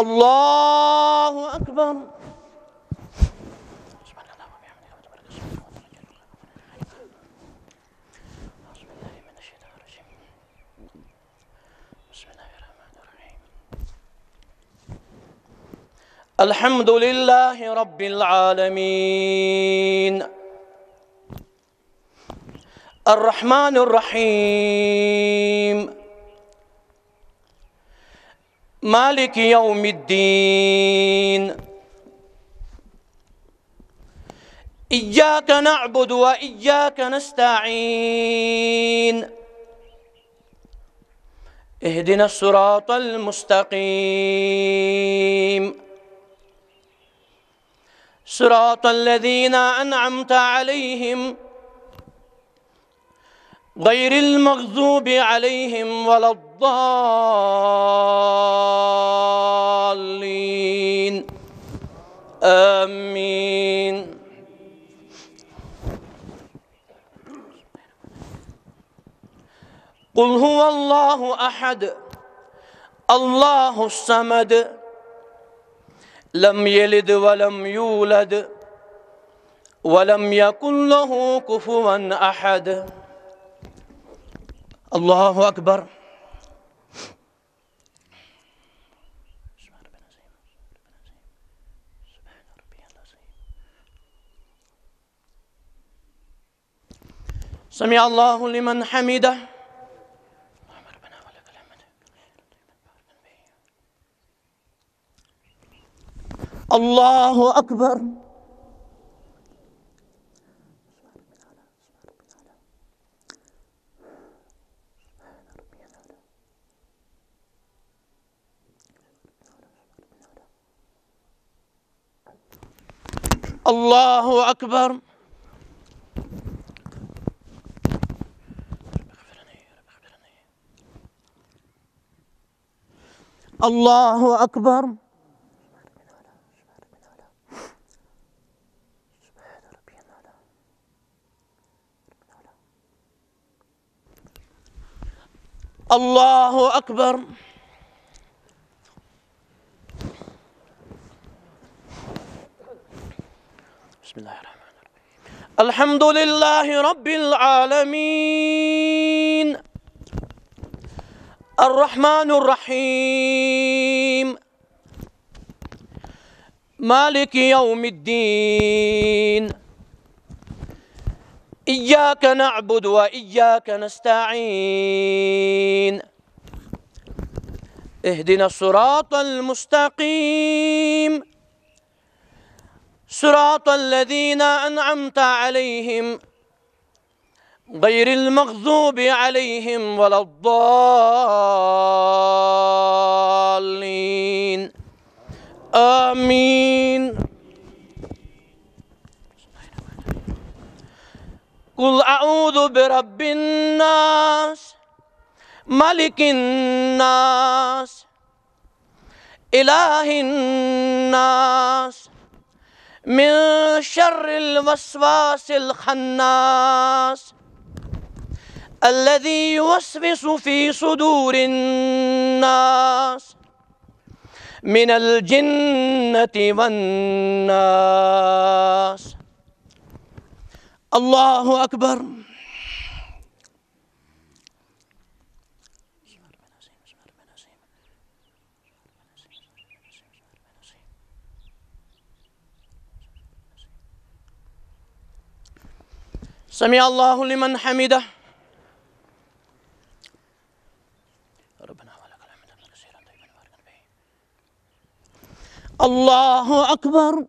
الله أكبر. الحمد لله رب العالمين الرحمن الرحيم مالك يوم الدين إياك نعبد وإياك نستعين اهدنا الصراط المستقيم صراط الذين أنعمت عليهم غير المغضوب عليهم ولا الضالين آمين. قل هو الله أحد الله الصمد لم يلد ولم يولد ولم يكن له كفوا أحد. الله أكبر. سمع الله لمن حمده. الله أكبر. الله أكبر. الله أكبر. الله أكبر. بسم الله الرحمن الرحيم. الحمد لله رب العالمين الرحمن الرحيم مالك يوم الدين إياك نعبد وإياك نستعين اهدنا الصراط المستقيم صراط الذين أنعمت عليهم غير المغضوب عليهم ولا الضالين آمين. قل أعوذ برب الناس ملك الناس إله الناس من شر الوسواس الخناس الذي يوسوس في صدور الناس من الجنة والناس. الله أكبر. سمع الله لمن حمده. ربنا ولك الحمد كثيرا طيبا مباركا فيه. الله أكبر.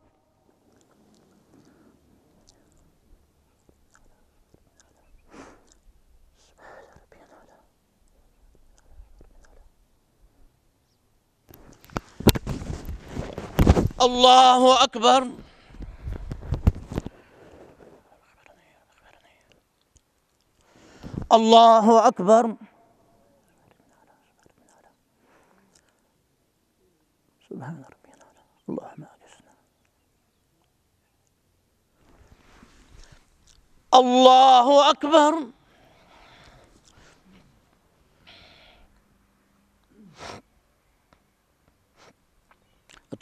الله أكبر. الله أكبر. سبحان ربي الأعلى. اللهم أجزنا. الله أكبر.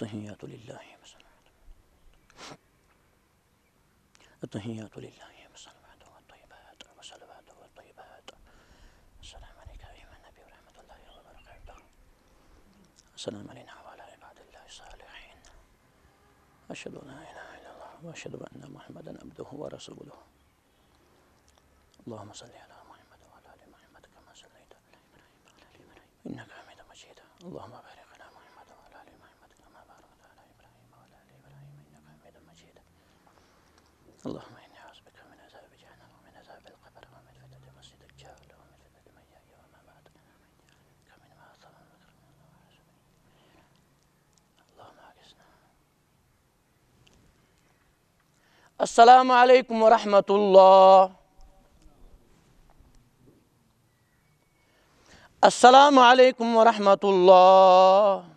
التحيات لله التحيات لله والصلوات والطيبات والصلوات والطيبات. السلام عليك أيها النبي ورحمة الله وبركاته. السلام علينا وعلى عباد الله الصالحين. أشهد أن لا إله إلا الله وأشهد أن محمدا عبده ورسوله. اللهم صل على محمد وعلى آل محمد كما صليت على إبراهيم وعلى آل إبراهيم إنك حميد مجيد. اللهم بارك على محمد وعلى آل محمد كما باركت على إبراهيم وعلى آل إبراهيم إنك حميد مجيد. اللهم إني أعوذ بك من عذاب جهنم ومن عذاب القبر ومن فتنة المسيح الدجال ومن فتنة المحيا والممات كمن ما أثر اللهم أغثنا. السلام عليكم ورحمة الله. السلام عليكم ورحمة الله.